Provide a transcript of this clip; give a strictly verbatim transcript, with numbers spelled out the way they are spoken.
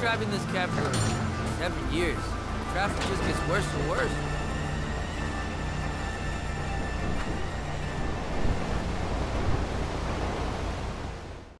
driving this cab for seven years. Traffic just gets worse and worse.